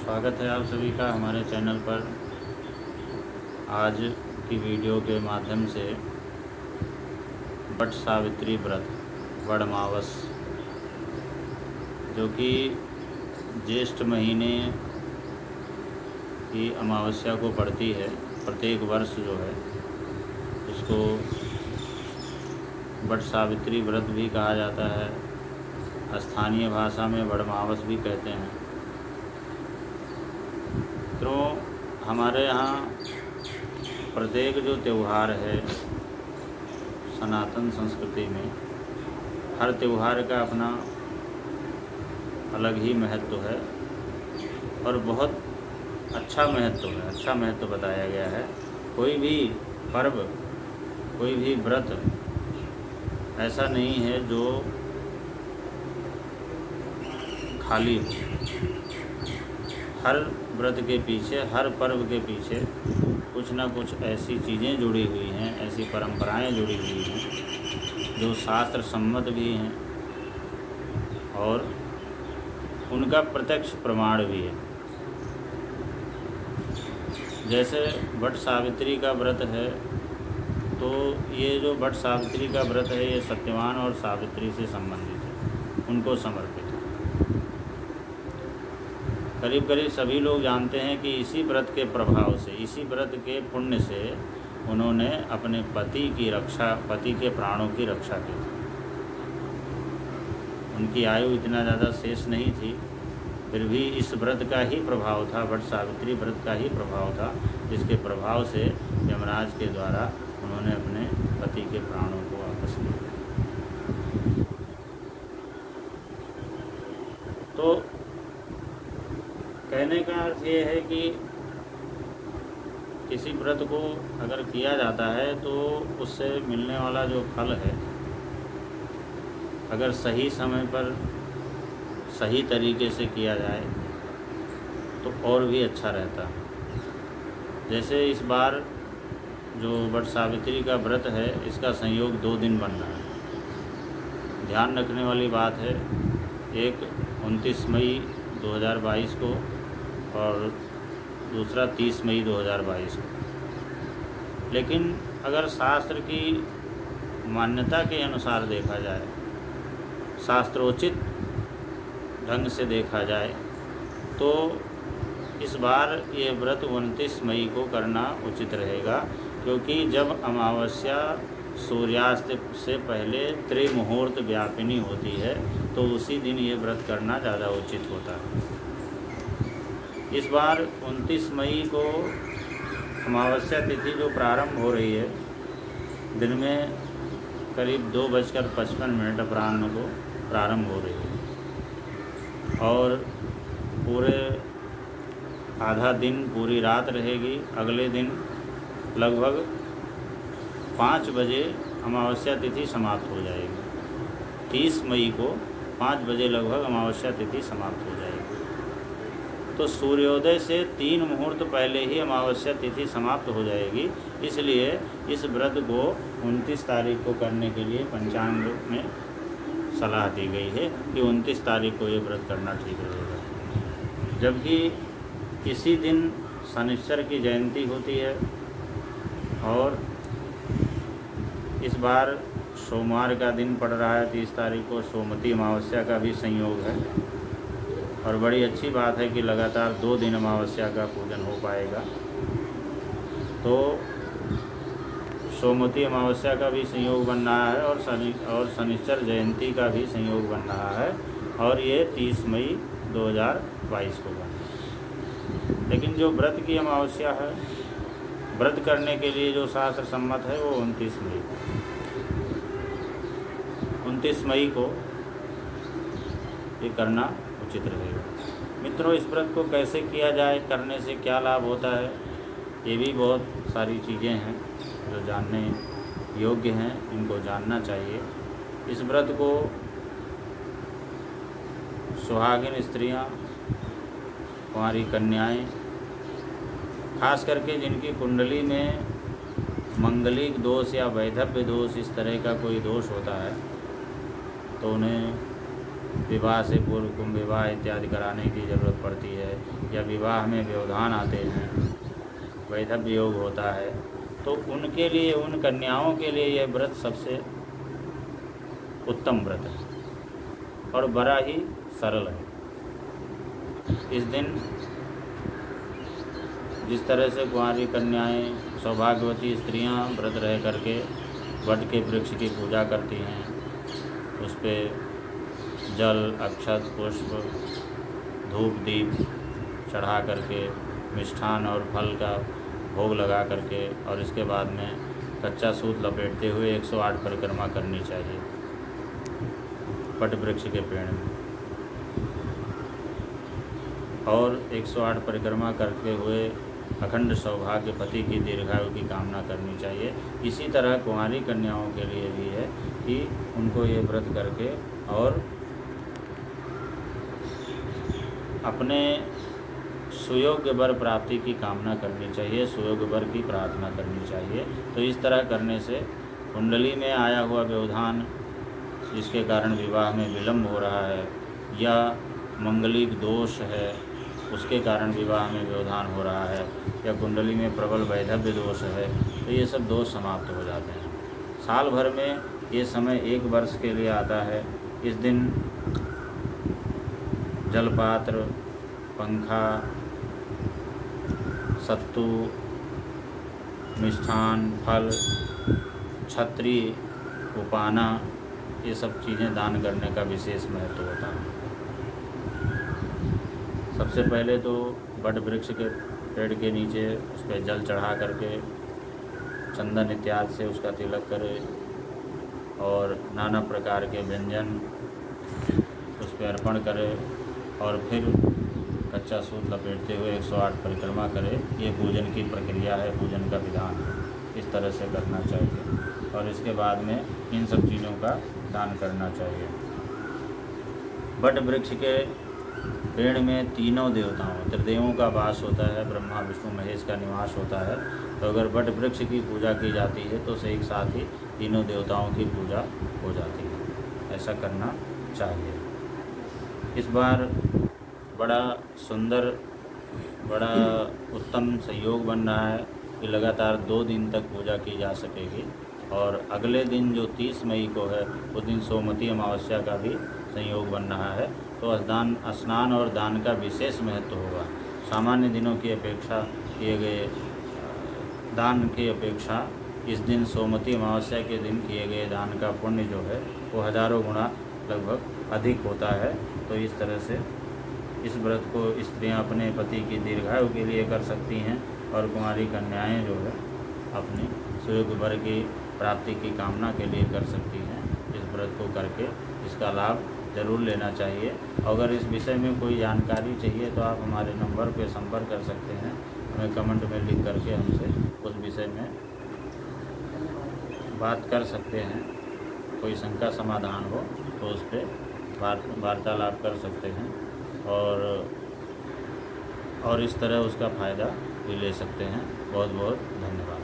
स्वागत है आप सभी का हमारे चैनल पर। आज की वीडियो के माध्यम से वट सावित्री व्रत वड अमावस जो कि ज्येष्ठ महीने की अमावस्या को पड़ती है, प्रत्येक वर्ष जो है उसको वट सावित्री व्रत भी कहा जाता है। स्थानीय भाषा में वड अमावस भी कहते हैं। तो हमारे यहाँ प्रत्येक जो त्यौहार है सनातन संस्कृति में, हर त्यौहार का अपना अलग ही महत्व है और बहुत अच्छा महत्व है, अच्छा महत्व बताया गया है। कोई भी पर्व, कोई भी व्रत ऐसा नहीं है जो खाली हो। हर व्रत के पीछे, हर पर्व के पीछे कुछ ना कुछ ऐसी चीज़ें जुड़ी हुई हैं, ऐसी परंपराएं जुड़ी हुई हैं जो शास्त्र सम्मत भी हैं और उनका प्रत्यक्ष प्रमाण भी है। जैसे वट सावित्री का व्रत है, तो ये जो वट सावित्री का व्रत है ये सत्यवान और सावित्री से संबंधित है, उनको समर्पित है। करीब करीब सभी लोग जानते हैं कि इसी व्रत के प्रभाव से, इसी व्रत के पुण्य से उन्होंने अपने पति की रक्षा, पति के प्राणों की रक्षा की थी। उनकी आयु इतना ज़्यादा शेष नहीं थी, फिर भी इस व्रत का ही प्रभाव था, वट सावित्री व्रत का ही प्रभाव था, जिसके प्रभाव से यमराज के द्वारा उन्होंने अपने पति के प्राणों को वापस लिया। तो कहने का अर्थ ये है कि किसी व्रत को अगर किया जाता है तो उससे मिलने वाला जो फल है, अगर सही समय पर सही तरीके से किया जाए तो और भी अच्छा रहता है। जैसे इस बार जो वट सावित्री का व्रत है, इसका संयोग 2 दिन बन रहा है। ध्यान रखने वाली बात है, एक 29 मई 2022 को और दूसरा 30 मई 2022 को। लेकिन अगर शास्त्र की मान्यता के अनुसार देखा जाए, शास्त्रोचित ढंग से देखा जाए, तो इस बार ये व्रत 29 मई को करना उचित रहेगा, क्योंकि जब अमावस्या सूर्यास्त से पहले त्रिमुहूर्त व्यापिनी होती है तो उसी दिन ये व्रत करना ज़्यादा उचित होता है। इस बार 29 मई को अमावस्या तिथि जो प्रारंभ हो रही है, दिन में करीब 2:55 अपराह्न को प्रारंभ हो रही है और पूरे आधा दिन, पूरी रात रहेगी। अगले दिन लगभग 5 बजे अमावस्या तिथि समाप्त हो जाएगी। 30 मई को 5 बजे लगभग अमावस्या तिथि समाप्त हो जाएगी। तो सूर्योदय से 3 मुहूर्त पहले ही अमावस्या तिथि समाप्त हो जाएगी। इसलिए इस व्रत को 29 तारीख को करने के लिए पंचांग में सलाह दी गई है कि 29 तारीख को ये व्रत करना ठीक रहेगा। जबकि इसी दिन शनिश्चर की जयंती होती है और इस बार सोमवार का दिन पड़ रहा है 30 तारीख को, सोमवती अमावस्या का भी संयोग है और बड़ी अच्छी बात है कि लगातार 2 दिन अमावस्या का पूजन हो पाएगा। तो सोमवती अमावस्या का भी संयोग बन रहा है और शनिश्चर जयंती का भी संयोग बन रहा है और ये 30 मई 2022 को बना। लेकिन जो व्रत की अमावस्या है, व्रत करने के लिए जो शास्त्र सम्मत है वो 29 मई को ये करना उचित रहेगा। मित्रों, इस व्रत को कैसे किया जाए, करने से क्या लाभ होता है, ये भी बहुत सारी चीज़ें हैं जो जानने योग्य हैं, इनको जानना चाहिए। इस व्रत को सुहागिन स्त्रियां, कुंवारी कन्याएं, खास करके जिनकी कुंडली में मंगलिक दोष या वैधव्य दोष, इस तरह का कोई दोष होता है, तो उन्हें विवाह से पूर्व कुंभ विवाह इत्यादि कराने की ज़रूरत पड़ती है, या विवाह में व्यवधान आते हैं, वैधव्य योग होता है, तो उनके लिए, उन कन्याओं के लिए यह व्रत सबसे उत्तम व्रत है और बड़ा ही सरल है। इस दिन जिस तरह से कुंवारी कन्याएं, सौभाग्यवती स्त्रियां व्रत रह करके वट के वृक्ष की पूजा करती हैं, उस पर जल, अक्षत, पुष्प, धूप, दीप चढ़ा करके, मिष्ठान और फल का भोग लगा करके, और इसके बाद में कच्चा सूत लपेटते हुए 108 परिक्रमा करनी चाहिए वट वृक्ष के पेड़ में, और 108 परिक्रमा करते हुए अखंड सौभाग्य, पति की दीर्घायु की कामना करनी चाहिए। इसी तरह कुंवारी कन्याओं के लिए भी है कि उनको ये व्रत करके और अपने सुयोग्य वर प्राप्ति की कामना करनी चाहिए, सुयोग्य वर की प्रार्थना करनी चाहिए। तो इस तरह करने से कुंडली में आया हुआ व्यवधान, जिसके कारण विवाह में विलम्ब हो रहा है, या मंगलिक दोष है उसके कारण विवाह में व्यवधान हो रहा है, या कुंडली में प्रबल वैधव्य दोष है, तो ये सब दोष समाप्त हो जाते हैं। साल भर में ये समय 1 वर्ष के लिए आता है। इस दिन जलपात्र, पंखा, सत्तू, मिष्ठान, फल, छत्री, उपाना, ये सब चीज़ें दान करने का विशेष महत्व होता है। सबसे पहले तो वट वृक्ष के पेड़ के नीचे उस पर जल चढ़ा करके चंदन इत्यादि से उसका तिलक करें, और नाना प्रकार के व्यंजन उस पर अर्पण करें, और फिर कच्चा सूत लपेटते हुए 108 परिक्रमा करें। ये पूजन की प्रक्रिया है, पूजन का विधान है, इस तरह से करना चाहिए। और इसके बाद में इन सब चीज़ों का दान करना चाहिए। वट वृक्ष के पेड़ में तीनों देवताओं, त्रिदेवों का वास होता है, ब्रह्मा, विष्णु, महेश का निवास होता है। तो अगर वट वृक्ष की पूजा की जाती है तो एक साथ ही तीनों देवताओं की पूजा हो जाती है। ऐसा करना चाहिए। इस बार बड़ा सुंदर, बड़ा उत्तम संयोग बन रहा है कि लगातार 2 दिन तक पूजा की जा सकेगी, और अगले दिन जो 30 मई को है उस दिन सोमवती अमावस्या का भी संयोग बन रहा है। तो स्नान और दान का विशेष महत्व होगा। सामान्य दिनों की अपेक्षा किए गए दान की अपेक्षा इस दिन सोमवती अमावस्या के दिन किए गए दान का पुण्य जो है वो हज़ारों गुना लगभग अधिक होता है। तो इस तरह से इस व्रत को स्त्रियां अपने पति की दीर्घायु के लिए कर सकती हैं, और कुंवारी कन्याएं जो है अपनी सुयोग्य वर की प्राप्ति की कामना के लिए कर सकती हैं। इस व्रत को करके इसका लाभ ज़रूर लेना चाहिए। अगर इस विषय में कोई जानकारी चाहिए तो आप हमारे नंबर पर संपर्क कर सकते हैं, हमें कमेंट में लिख करके हमसे उस विषय में बात कर सकते हैं। कोई शंका समाधान हो तो उस पर वार्तालाप कर सकते हैं, और इस तरह उसका फ़ायदा भी ले सकते हैं। बहुत बहुत धन्यवाद।